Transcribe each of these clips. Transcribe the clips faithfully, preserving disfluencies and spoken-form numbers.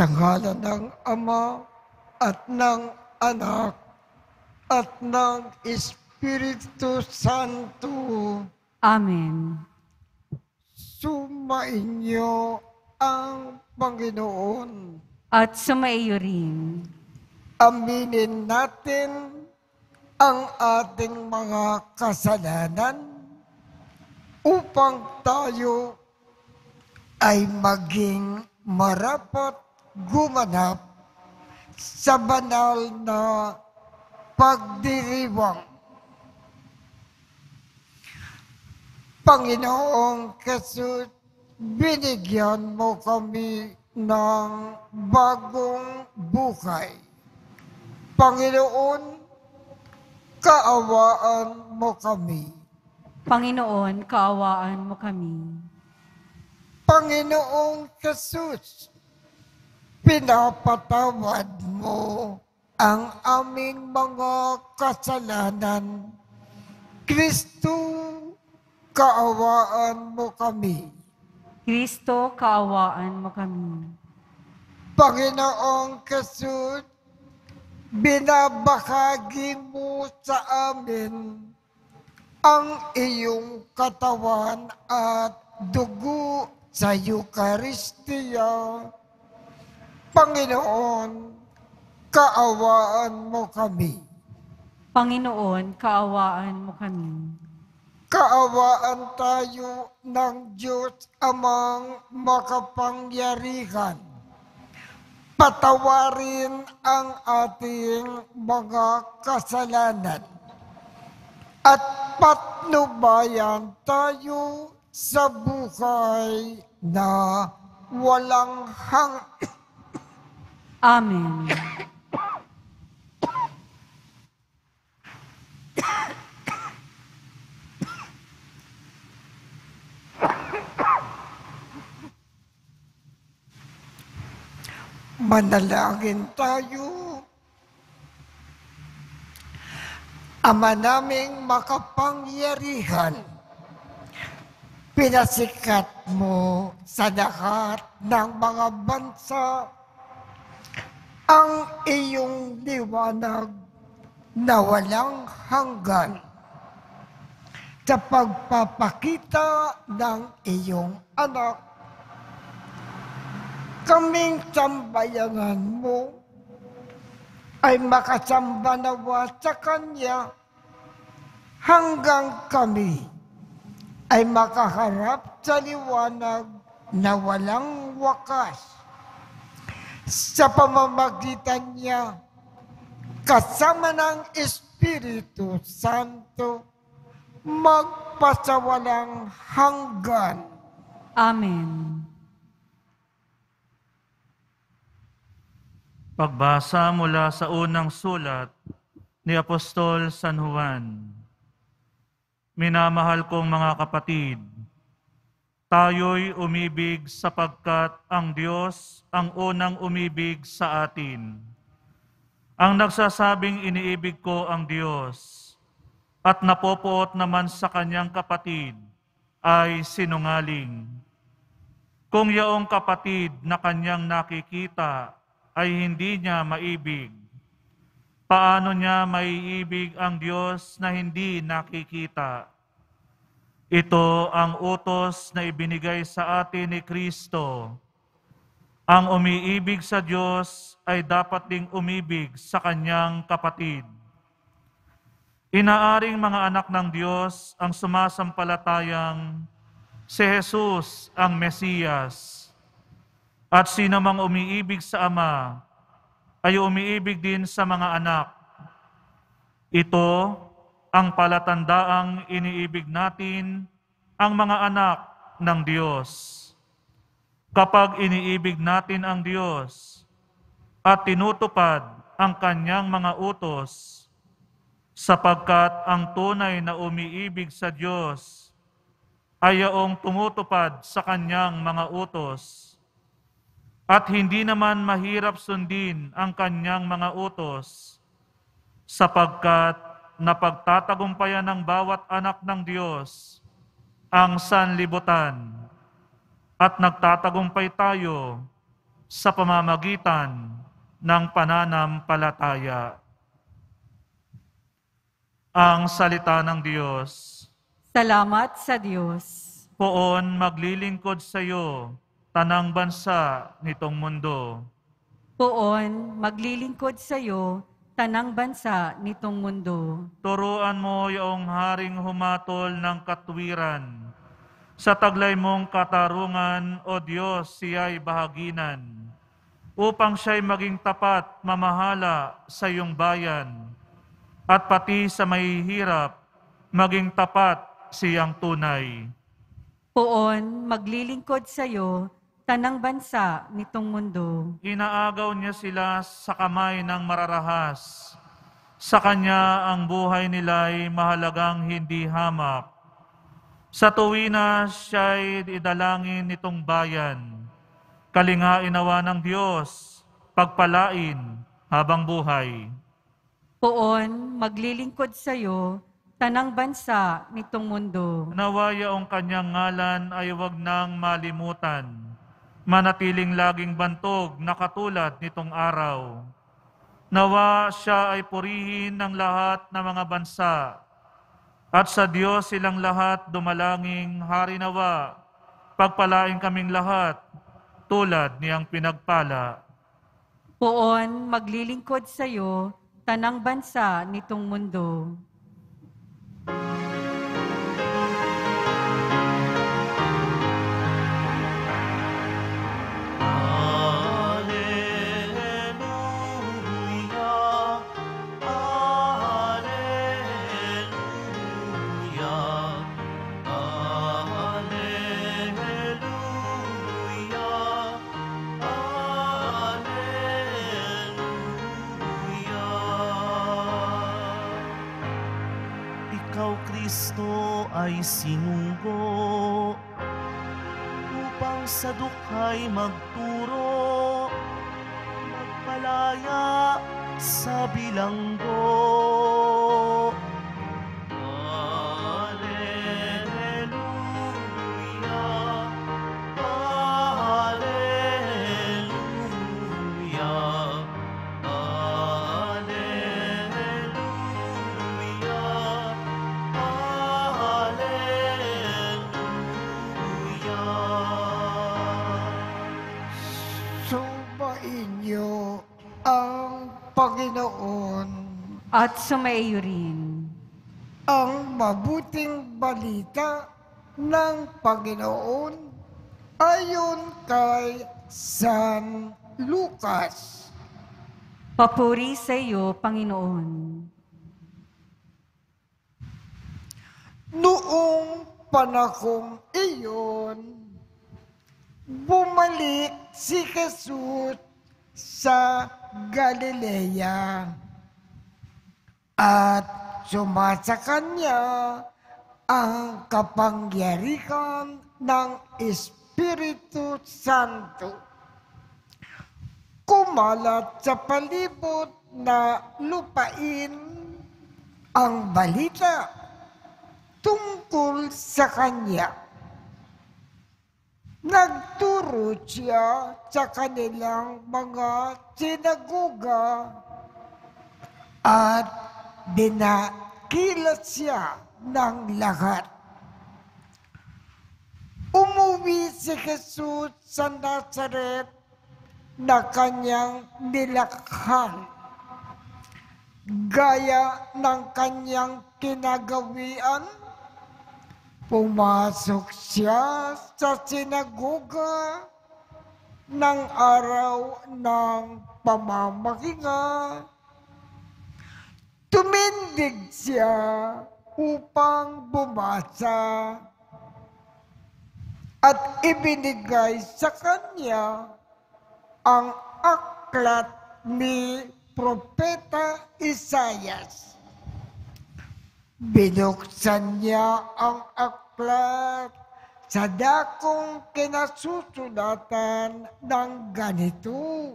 Sa ngalan ng Ama at ng Anak at ng Espiritu Santo. Amen. Sumainyo ang Panginoon. At sumaiyo rin. Aminin natin ang ating mga kasalanan upang tayo ay maging marapat gumanap sa banal na pagdiriwang. Panginoong Jesus, binigyan mo kami ng bagong buhay. Panginoon, kaawaan mo kami. Panginoon, kaawaan mo kami. Panginoong Jesus, pinapatawad mo ang aming mga kasalanan. Kristo, kaawaan mo kami. Kristo, kaawaan mo kami. Panginoong Jesus, binabahagi mo sa amin ang iyong katawan at dugo sa Eucharistia. Panginoon, kaawaan mo kami. Panginoon, kaawaan mo kami. Kaawaan tayo ng Diyos Amang makapangyarihan. Patawarin ang ating mga kasalanan at patnubayan tayo sa buhay na walang hang... Amen. Manalangin tayo. Ama naming makapangyarihan, pinasikat mo sa lahat ng mga bansa ang iyong liwanag na walang hanggan sa pagpapakita ng iyong anak. Kaming sambayanan mo ay makasamba nawa sa Kanya hanggang kami ay makaharap sa liwanag na walang wakas. Sa pamamagitan niya, kasama ng Espiritu Santo, magpasawalang hanggan. Amen. Pagbasa mula sa unang sulat ni Apostol San Juan. Minamahal kong mga kapatid, tayo'y umibig sapagkat ang Diyos ang unang umibig sa atin. Ang nagsasabing iniibig ko ang Diyos at napopoot naman sa kanyang kapatid ay sinungaling. Kung yaong kapatid na kanyang nakikita ay hindi niya maibig, paano niya maiibig ang Diyos na hindi nakikita? Ito ang utos na ibinigay sa atin ni Kristo. Ang umiibig sa Diyos ay dapat ding umibig sa kanyang kapatid. Inaaring mga anak ng Diyos ang sumasampalatayang si Jesus ang Mesiyas. At sino mang umiibig sa Ama, ay umiibig din sa mga anak. Ito ang palatandaang iniibig natin ang mga anak ng Diyos. Kapag iniibig natin ang Diyos at tinutupad ang kanyang mga utos, sapagkat ang tunay na umiibig sa Diyos ay yaong tumutupad sa kanyang mga utos. At hindi naman mahirap sundin ang kanyang mga utos, sapagkat napagtatagumpayan ng bawat anak ng Diyos ang sanlibutan. At nagtatagumpay tayo sa pamamagitan ng pananampalataya. Ang salita ng Diyos. Salamat sa Diyos. Poon maglilingkod sa iyo, tanang bansa nitong mundo. Poon maglilingkod sa iyo, tanang bansa nitong mundo. Turuan mo yung haring humatol ng katwiran. Sa taglay mong katarungan, O Diyos, siya'y bahaginan. Upang siya'y maging tapat, mamahala sa iyong bayan. At pati sa mahihirap, maging tapat siyang tunay. Poon maglilingkod sa iyo, tanang bansa nitong mundo. Inaagaw niya sila sa kamay ng mararahas. Sa Kanya ang buhay nila'y mahalagang hindi hamak. Sa tuwi na siya'y idalangin nitong bayan. Kalingain nawa ng Diyos, pagpalain habang buhay. Poon maglilingkod sa iyo, tanang bansa nitong mundo. Nawa yaong Kanyang ngalan ay huwag nang malimutan. Manatiling laging bantog na katulad nitong araw. Nawa siya ay purihin ng lahat ng mga bansa. At sa Diyos silang lahat dumalanging hari nawa, pagpalain kaming lahat, tulad niyang pinagpala. Poon maglilingkod sa iyo, tanang bansa nitong mundo. Ikaw, Kristo, ay sinunggo upang sa dukhay magturo, magpalaya sa bilanggo. Alleluia, Alleluia, Subain niyo ang Panginoon, At sumaiyo rin. ang mabuting balita ng Panginoon ayon kay San Lucas. Papuri sa iyo, Panginoon. Noong panahong iyon, bumalik si Jesus sa Galilea at sumasa kanya ang kapangyarihan ng Espiritu Santo. Kumalat sa palibot na lupain ang balita tungkol sa kanya. Nagturo siya sa kanilang mga sinagoga at dinakilat siya ng lahat. Umuwi si Jesus sa Nazaret na kanyang nilakhan, gaya ng kanyang kinagawian. Pumasok siya sa sinagoga ng araw ng pamamahinga. Tumindig siya upang bumasa at ibinigay sa kanya ang aklat ni Propeta Isaias. Binuksan niya ang aklat sa dakong kinasusulatan ng ganito.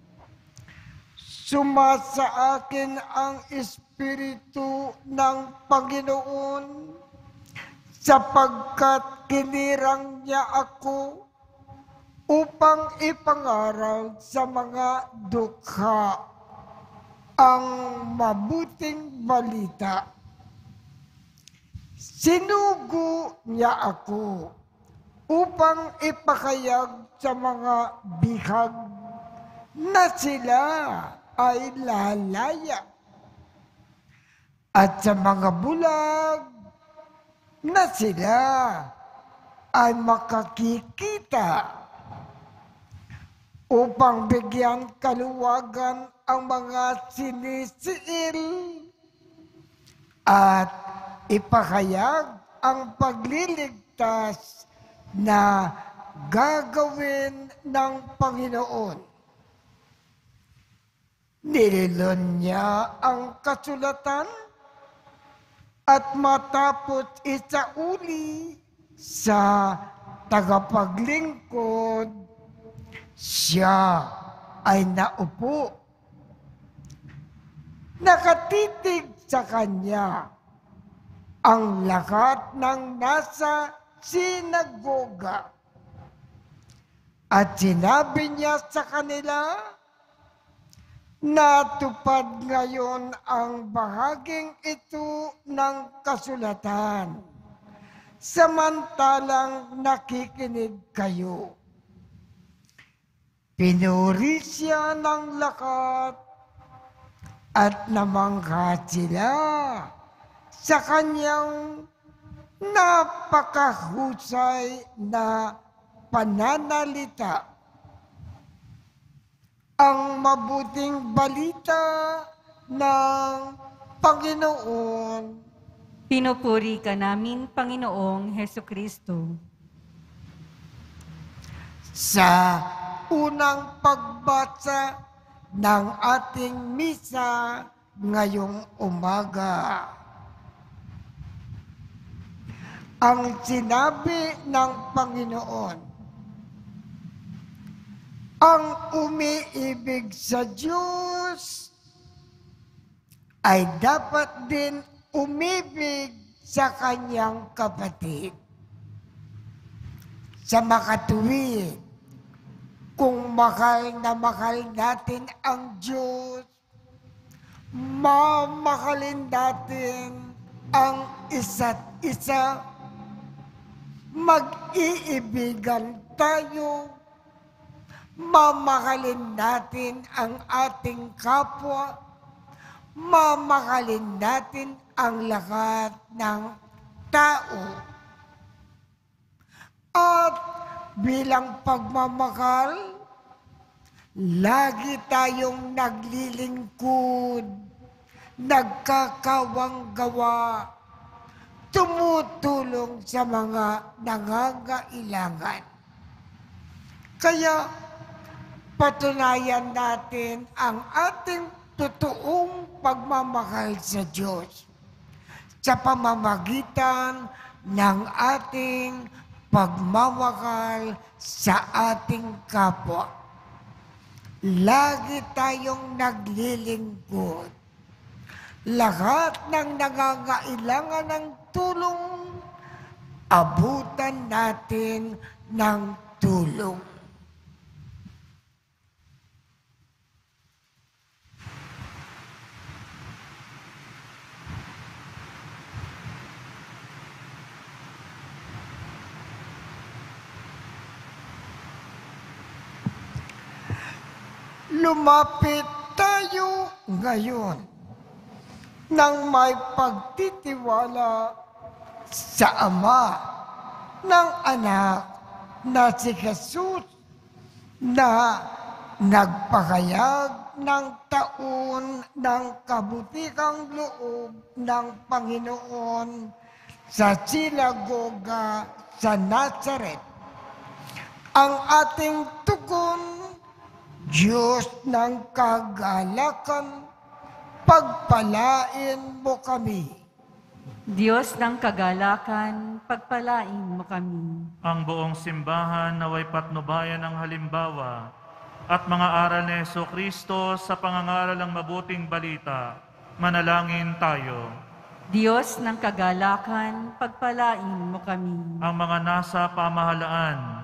Sumasa akin ang Espiritu ng Panginoon sapagkat kinirang niya ako upang ipangaral sa mga dukha ang mabuting balita. Sinugo niya ako upang ipakayag sa mga bihag na sila ay lalaya at sa mga bulag na sila ay makakikita upang bigyan kaluwagan ang mga sinisiil at ipahayag ang pagliligtas na gagawin ng Panginoon. Nililon niya ang kasulatan at matapos isauli sa tagapaglingkod, siya ay naupo. Nakatitig sa kanya ang lahat ng nasa sinagoga. At sinabi niya sa kanila, natupad ngayon ang bahaging ito ng kasulatan, samantalang nakikinig kayo. Pinuri siya ng lakat at namangha sila sa kanyang napakahusay na pananalita. Ang mabuting balita ng Panginoon. Pinupuri ka namin, Panginoong Hesukristo. Sa unang pagbasa ng ating misa ngayong umaga, ang sinabi ng Panginoon, ang umiibig sa Diyos ay dapat din umibig sa kanyang kapatid. Sa makatuwid, kung mahal na mahal natin ang Diyos, mamahalin natin ang isa't isa, mag-iibigan tayo, mamahalin natin ang ating kapwa, mamahalin natin ang lahat ng tao. At bilang pagmamahal, lagi tayong naglilingkod, nagkakawang gawa, tumutulong sa mga nangangailangan. Kaya patunayan natin ang ating totoong pagmamahal sa Diyos sa pamamagitan ng ating pagmamahal sa ating kapwa. Lagi tayong naglilingkod. Lahat ng nangangailangan ng tulong, abutan natin ng tulong. Lumapit tayo ngayon nang may pagtitiwala sa Ama ng anak na si Jesus na nagpahayag ng taon ng kabutikang loob ng Panginoon sa sinagoga sa Nazaret. Ang ating tugon, Diyos ng kagalakan, pagpalain mo kami. Diyos ng kagalakan, pagpalain mo kami. Ang buong simbahan naway patnubayan ng halimbawa at mga aral ni Jesucristo sa pangangaral ng mabuting balita. Manalangin tayo. Diyos ng kagalakan, pagpalain mo kami. Ang mga nasa pamahalaan,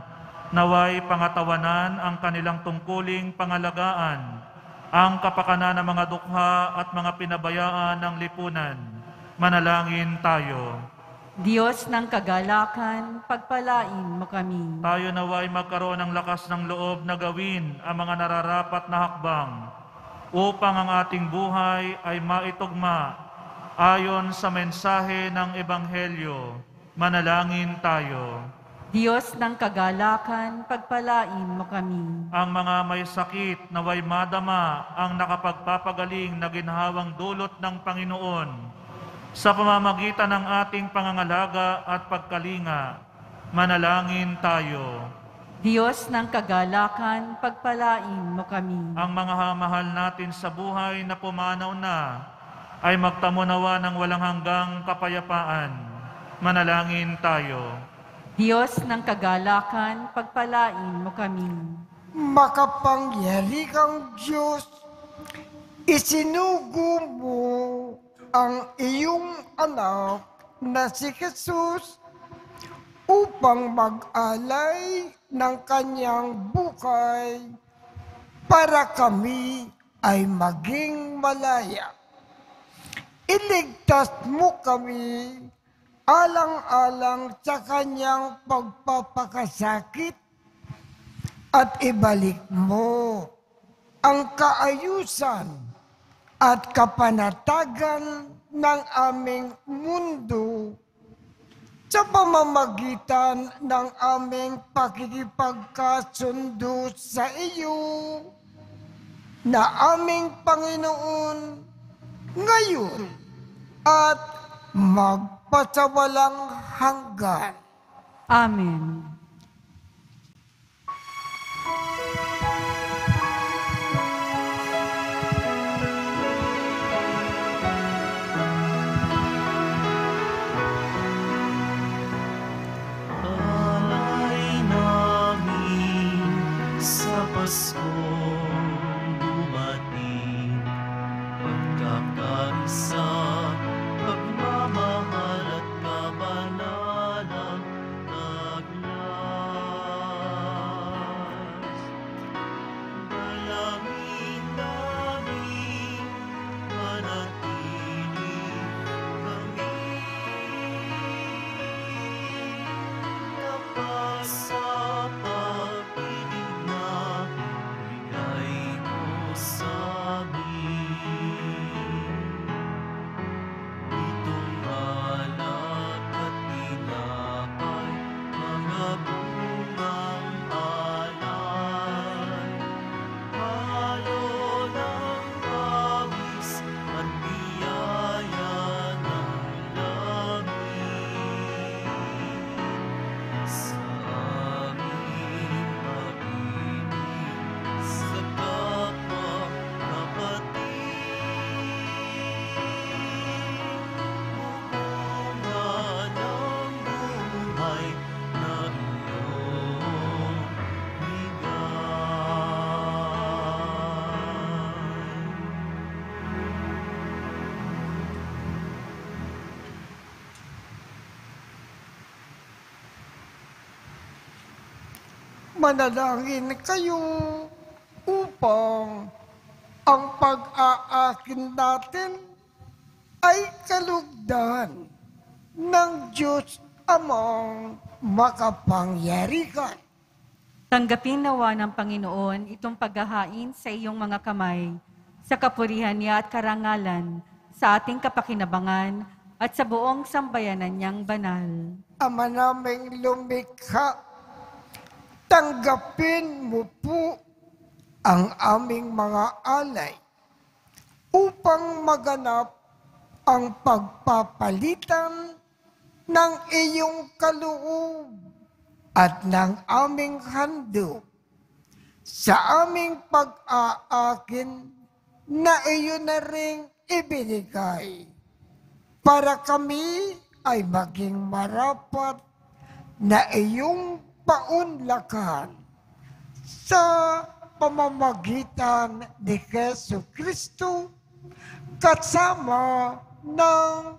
naway pangatawanan ang kanilang tungkuling pangalagaan, ang kapakanan ng mga dukha at mga pinabayaan ng lipunan. Manalangin tayo. Diyos ng kagalakan, pagpalain mo kami. Tayo naway magkaroon ng lakas ng loob na gawin ang mga nararapat na hakbang upang ang ating buhay ay maitugma ayon sa mensahe ng Ebanghelyo. Manalangin tayo. Diyos ng kagalakan, pagpalain mo kami. Ang mga may sakit naway madama ang nakapagpapagaling na ginhawang dulot ng Panginoon sa pamamagitan ng ating pangangalaga at pagkalinga. Manalangin tayo. Diyos ng kagalakan, pagpalain mo kami. Ang mga mahal natin sa buhay na pumanaw na ay magtamo nawa ng walang hanggang kapayapaan. Manalangin tayo. Diyos ng kagalakan, pagpalain mo kami. Makapangyari kang Diyos, isinugo mo ang iyong anak na si Jesus upang mag-alay ng kanyang buhay para kami ay maging malaya. Iligtas mo kami alang-alang sa kanyang pagpapakasakit at ibalik mo ang kaayusan at kapanatagan ng aming mundo sa pamamagitan ng aming pakikipagkasundo sa iyo na aming Panginoon ngayon at magpasawalang hanggan. Amen. Alay namin sa Paskong dumating, pagkakaisa, pagmamahal at kabanalang naglas. Dalangin namin manatili kami kapag sa pag-ibig na bigay mo sa amin. Itong alak at tinapay, mga bungang alay, halo ng pawis at biyaya ng langit. Sa aming pag-ibig sa kapwa kapatid, bunga ng buhay na iyong bigay. Manalangin kayo upang ang pag-aakin natin ay kalugdan ng Diyos Amang makapangyarihan. Tanggapin nawa ng Panginoon itong paghahain sa iyong mga kamay, sa kapurihan niya at karangalan, sa ating kapakinabangan at sa buong sambayanan niyang banal. Ama naming lumikha, tanggapin mo po ang aming mga alay upang maganap ang pagpapalitan ng iyong kaloob at ng aming handog sa aming pag-aakin na iyo na ring ibinigay para kami ay maging marapat na iyong paunlakan sa pamamagitan ni Jesu Kristo kasama ng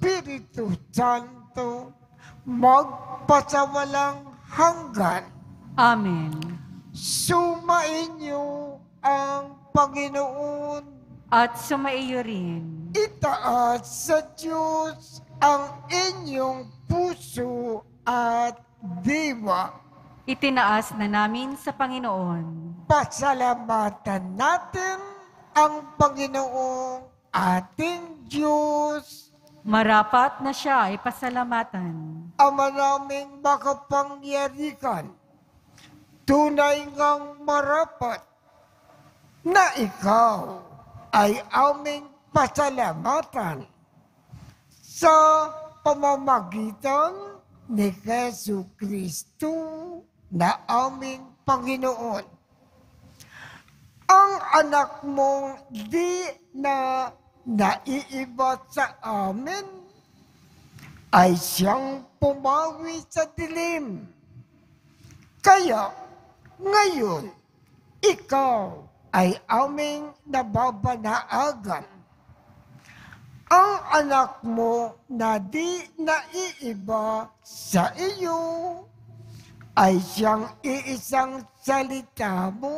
Espiritu Santo magpasawalang hanggan. Amen. Sumainyo ang Panginoon. At sumaiyo rin. Itaas sa Diyos ang inyong puso at diwa. Itinaas na namin sa Panginoon. Pasalamatan natin ang Panginoong ating Diyos. Marapat na siya ay pasalamatan. Ama naming makapangyarihan, tunay ngang marapat na ikaw ay aming pasalamatan sa pamamagitan ni Jesu Kristo na aming Panginoon. Ang anak mong di na naiiba sa amin ay siyang pumawi sa dilim. Kaya ngayon, ikaw ay aming nababanaagan. Ang anak mo na di naiiba sa iyo ay siyang iisang salita mo.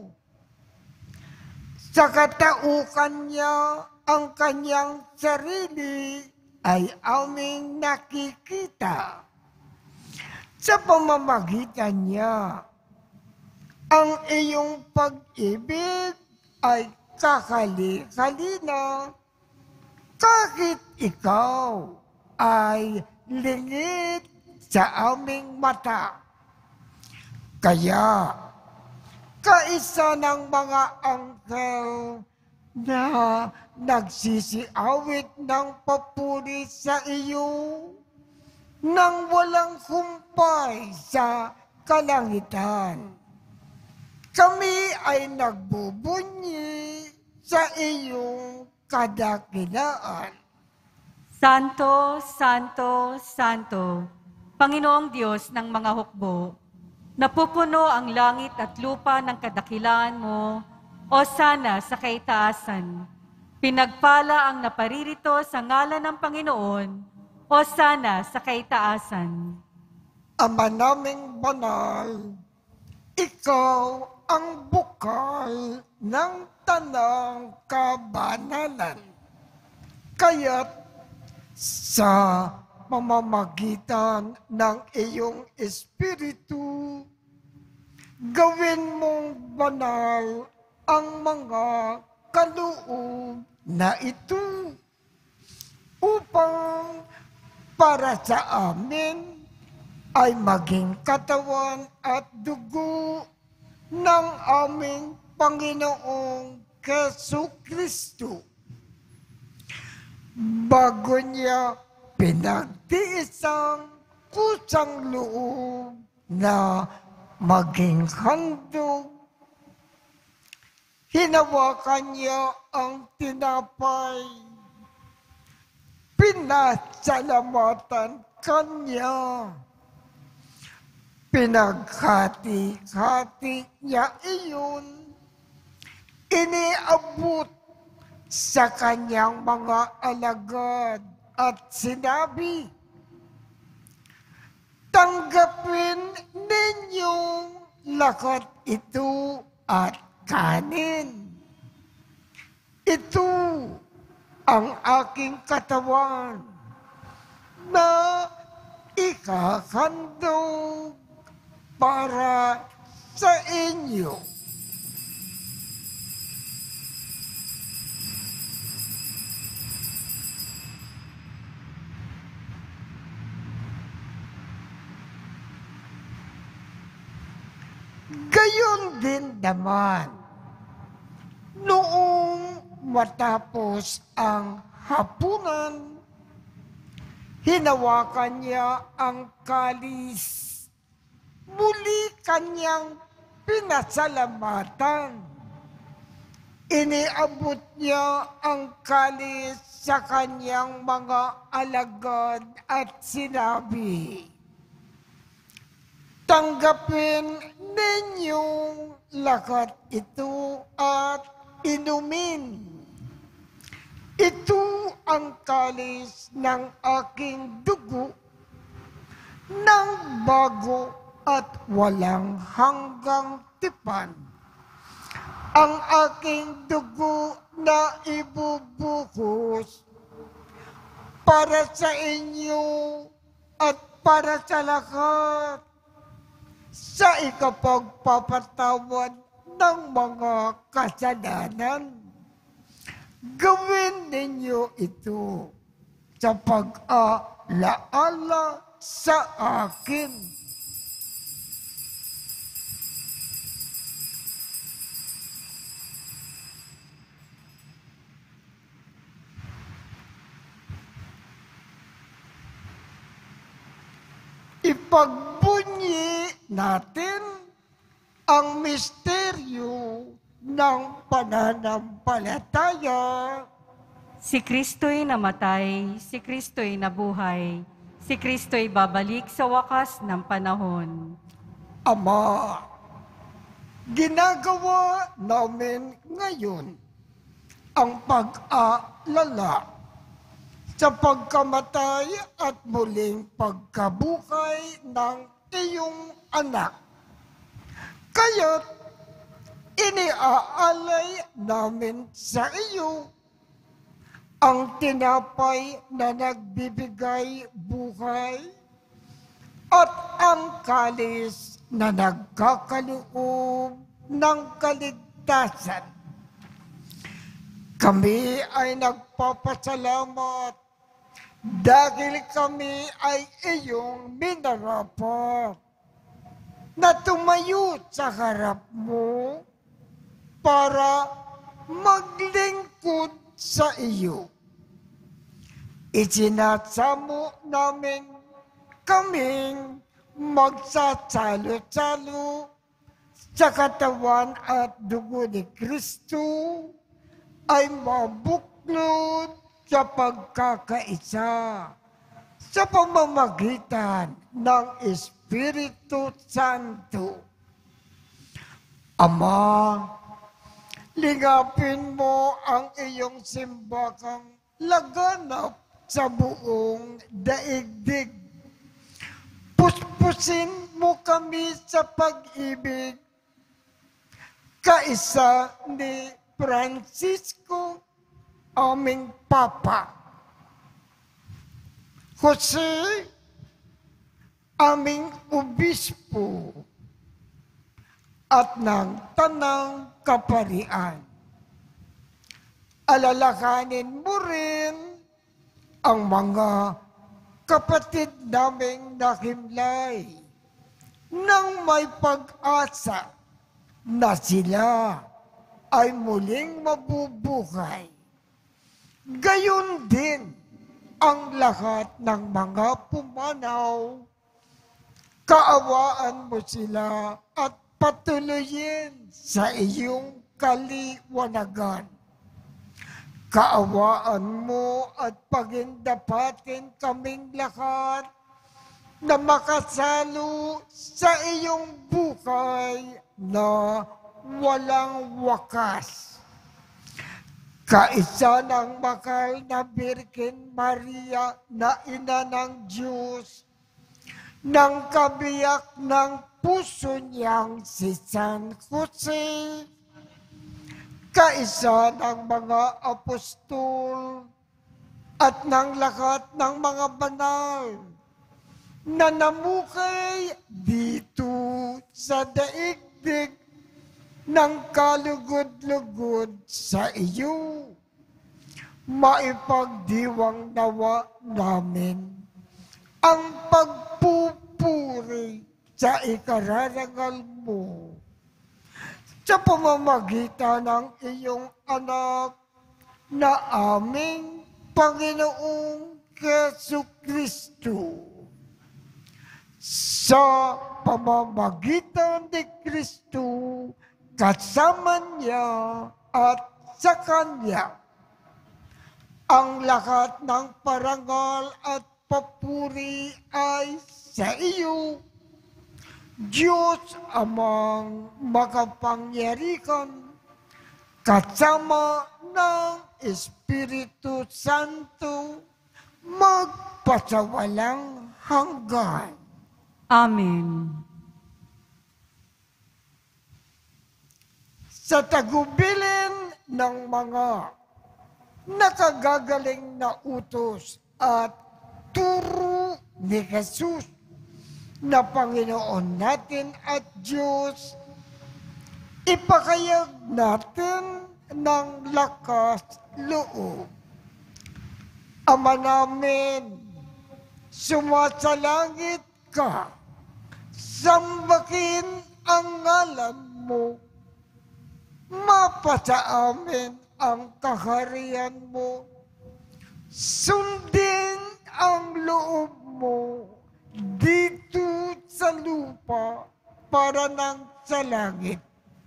Sa kataukan niya ang kanyang sarili ay aming nakikita. Sa pamamagitan niya, ang iyong pag-ibig ay kakali-kalina kahit ikaw ay lingid sa aming mata. Kaya, kaisa ng mga anghel na nagsisiawit ng papuri sa iyo nang walang humpay sa kalangitan. Kami ay nagbubunyi sa iyong kadakilaan. Santo, Santo, Santo, Panginoong Diyos ng mga hukbo, napupuno ang langit at lupa ng kadakilaan mo, o sana sa kaitaasan. Pinagpala ang naparirito sa ngalan ng Panginoon, o sana sa kaitaasan. Ama naming banal, ikaw ang bukal ng tanang kabanalan. Kaya't sa pamamagitan ng iyong Espiritu, gawin mong banal ang mga kaloob na ito upang para sa amin ay maging katawan at dugo ng aming Panginoong Jesucristo. Bago niya pinagtiis ang kusang loob na maging handog, hinawakan niya ang tinapay, pinasalamatan kanya, pinaghati-hati niya iyon, iniabot sa kanyang mga alagad at sinabi, tanggapin ninyong lahat ito at kanin. Ito ang aking katawan na ikahandog para sa inyo. Gayon din naman, noong matapos ang hapunan, hinawakan niya ang kalis, muli kanyang pinasalamatan. Iniabot niya ang kalis sa kanyang mga alagad at sinabi, tanggapin ninyong lahat ito at inumin. Ito ang kalis ng aking dugo ng bago at walang hanggang tipan. Ang aking dugo na ibubuhos para sa inyo at para sa lahat sa ikapagpapatawad ng mga kasalanan. Gawin ninyo ito sa pag-alaala sa akin. Ipagbunyi natin ang misteryo ng pananampalataya. Si Kristo'y namatay, si Kristo'y nabuhay, si Kristo'y babalik sa wakas ng panahon. Ama, ginagawa namin ngayon ang pag-aalala sa pagkamatay at muling pagkabuhay ng iyong anak. Kaya't iniaalay namin sa iyo ang tinapay na nagbibigay buhay at ang kalis na nagkakaloob ng kaligtasan. Kami ay nagpapasalamat dahil kami ay iyong minarapat na tumayo sa harap mo para maglingkod sa iyo. Isinasamo namin kaming magsasalo-salo sa katawan at dugo ni Kristo ay mabuklod sa pagkakaisa sa pamamagitan ng Espiritu Santo. Ama, ligapin mo ang iyong simbakang laganap sa buong daigdig. Puspusin mo kami sa pag-ibig, kaisa ni Francisco, aming Papa, Jose, aming Obispo, at ng Tanang Kaparian. Alalahanin mo rin ang mga kapatid naming nakimlay nang may pag-asa na sila ay muling mabubuhay. Gayon din ang lahat ng mga pumanaw. Kaawaan mo sila at patuloyin sa iyong kaliwanagan. Kaawaan mo at pagindapatin kaming lahat na makasalo sa iyong buhay na walang wakas. Kaisa ng mahal na Birhen Maria na ina ng Diyos, ng kabiyak ng puso niyang si San Jose, kaisa ng mga apostol at ng lahat ng mga banal na namukay dito sa daigdig ng kalugod-lugod sa iyo. Maipagdiwang nawa namin ang pagpupuri sa ikararangal mo sa pamamagitan ng iyong anak na aming Panginoong Jesucristo. Sa pamamagitan ni Kristo, kasama niya at sa Kanya, ang lahat ng parangal at papuri ay sa iyo, Diyos amang makapangyarihan, kasama ng Espiritu Santo, magpasawalang hanggan. Amen. sa tagubilin ng mga nakagagaling na utos at turo ni Jesus na Panginoon natin at Diyos, ipakayag natin ng lakas loob. Ama namin, sumasalangit ka, sambakin ang ngalan mo, mapasa amin ang kaharian mo, sundin ang loob mo dito sa lupa para nang sa langit.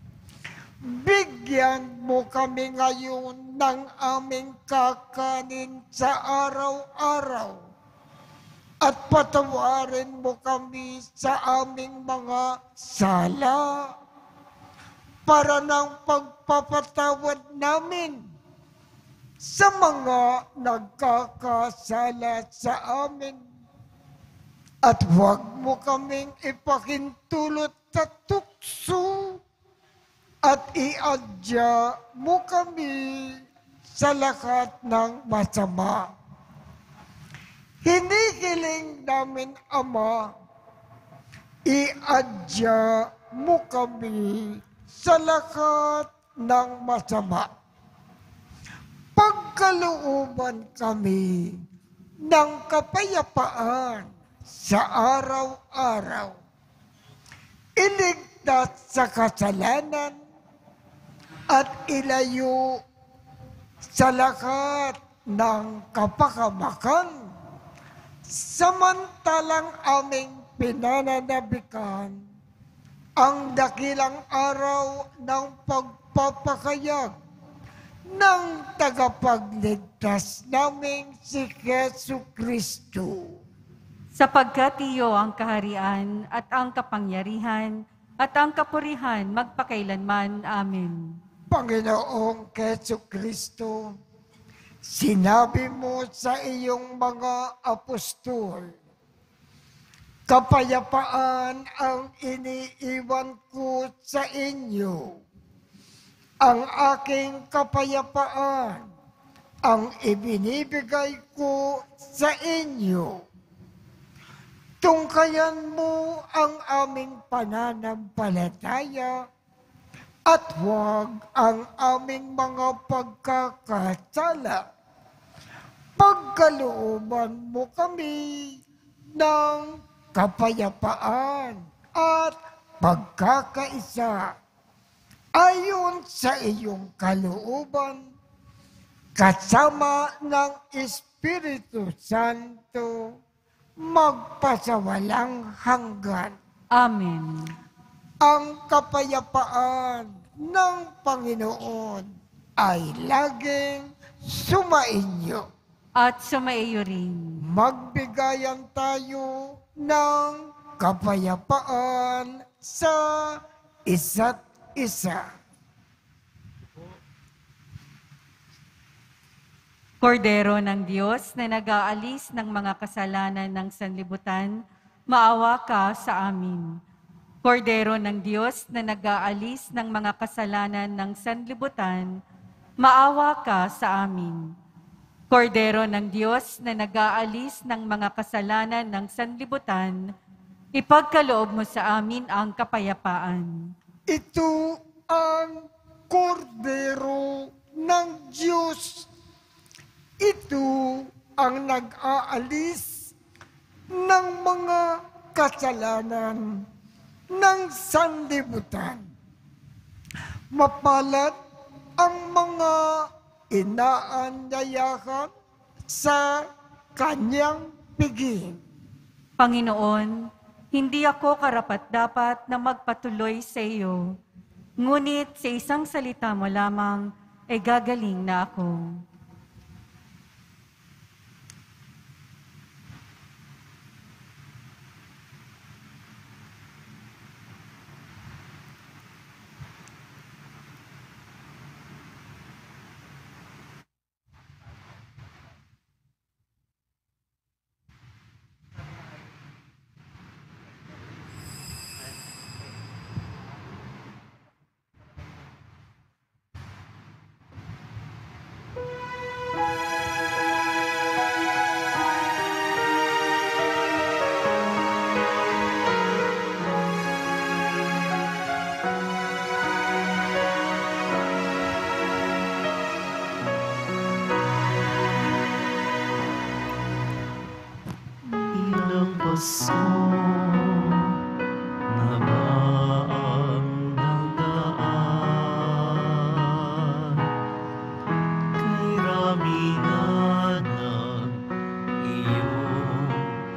Bigyan mo kami ngayon ng aming kakanin sa araw-araw at patawarin mo kami sa aming mga sala para ng pagpapatawad namin sa mga nagkakasala sa amin. At huwag mo kaming ipakintulot sa tukso at iadya mo kami sa lahat ng masama. Hinihiling namin, Ama, iadya mo kami sa lahat ng masama. Pagkalooban kami ng kapayapaan sa araw-araw. Iligtas sa kasalanan at ilayo sa lahat ng kapakamakan, samantalang aming pinananabikan ang dakilang araw ng pagpapakayag ng tagapagligtas naming si Jesu Kristo. Sapagkat iyo ang kaharian at ang kapangyarihan at ang kapurihan magpakailanman. Amen. Panginoong Jesu Kristo, sinabi mo sa iyong mga apostol, kapayapaan ang iniiwan ko sa inyo. Ang aking kapayapaan ang ibinibigay ko sa inyo. Tungkayan mo ang aming pananampalataya at huwag ang aming mga pagkakasala. Pagkalooban mo kami ng kapayapaan at pagkakaisa ayon sa iyong kalooban, kasama ng Espiritu Santo, magpasawalang hanggan. Amen. Ang kapayapaan ng Panginoon ay laging sumainyo. At sumaiyo rin. Magbigayan tayo ng kapayapaan sa isa't isa. Kordero ng Diyos na nag-aalis ng mga kasalanan ng sanlibutan, maawa ka sa amin. Kordero ng Diyos na nag-aalis ng mga kasalanan ng sanlibutan, maawa ka sa amin. Kordero ng Diyos na nag-aalis ng mga kasalanan ng sanlibutan, ipagkaloob mo sa amin ang kapayapaan. Ito ang kordero ng Diyos. Ito ang nag-aalis ng mga kasalanan ng sanlibutan. Mapalad ang mga inaanyayahan sa kanyang piging. Panginoon, hindi ako karapat-dapat na magpatuloy sa iyo, ngunit sa isang salita mo lamang ay gagaling na ako. paso na baang nagdaan, kay rami na ng iyong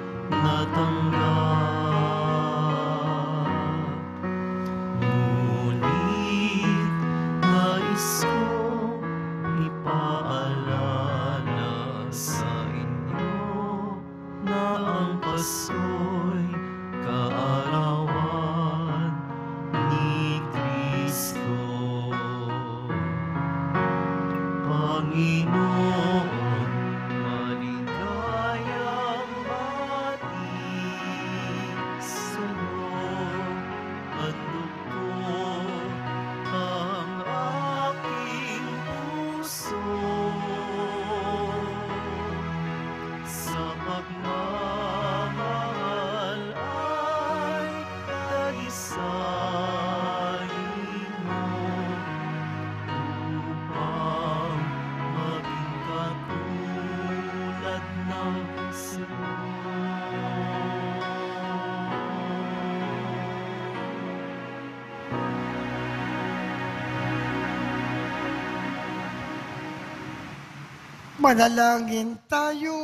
natanggap. Ngunit nais kong ipaalala sa inyo na ang Pasko'y kaarawan ni Kristo. Panginoon, maligayang matisunod at lugod ang aking puso sa pagmamahal ay dalisain mo upang maging katulad ng Manalangin tayo.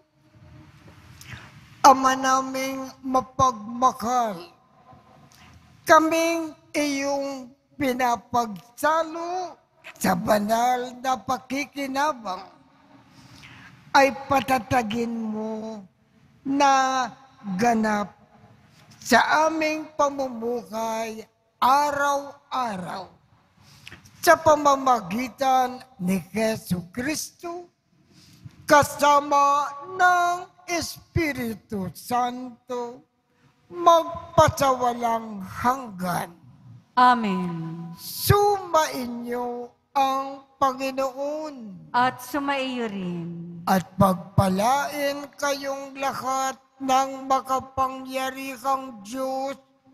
Ama naming mapagmahal, kaming iyong pinapagsalo sa banal na pakikinabang ay patatagin mo na ganap sa aming pamumuhay araw-araw sa pamamagitan ni Jesu Kristo kasama ng Espiritu Santo magpasawalang hanggan. Amen. Sumainyo ang Panginoon At sumaiyo rin. at pagpalain kayong lahat ng makapangyarihang Diyos,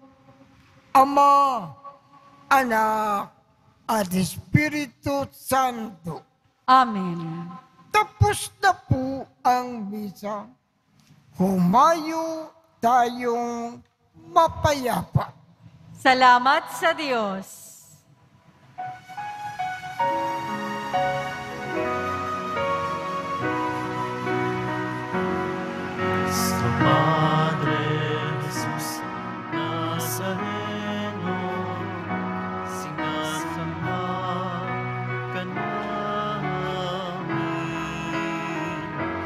Ama, Anak, at Espiritu Santo. Amen. Tapos na po ang misa. Humayo tayong mapayapa. Salamat sa Diyos. Nuestro Padre Jesús Nazareno, sinasamba ka namin,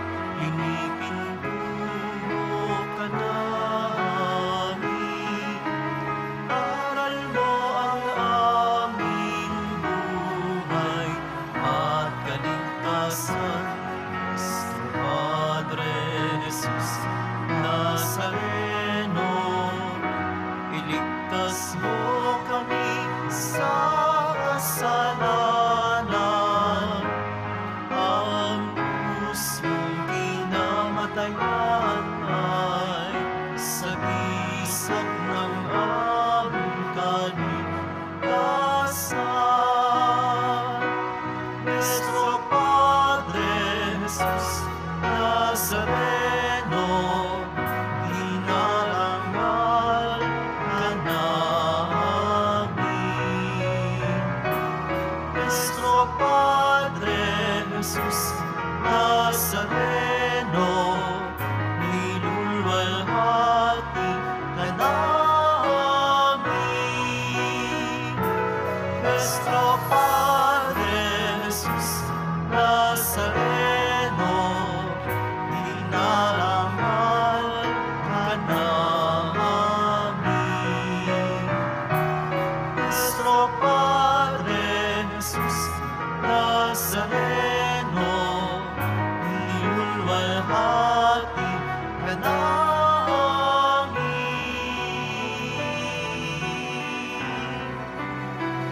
inipintuho ka namin, aral mo ang aming buhay at kaligtasan. Nuestro Padre Jesús Nazareno, iligtas mo kami sa kasalanan. Ang pusong kinamatayan ay sagisag ng aming kaligtasan. Nuestro Padre Jesús Nazareno, dinarangal ka namin. Nuestro Padre Jesús Nazareno, nilulwalhati ka namin. Nuestro Padre Jesús Nazareno, dinarangal ka namin. Nuestro Padre Jesús Nazareno, nilulwalhati ka namin.